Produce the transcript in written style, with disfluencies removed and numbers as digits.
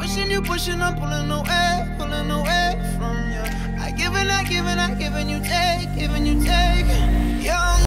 pushing, I'm pulling away from you. I giving, you take, giving you take. Young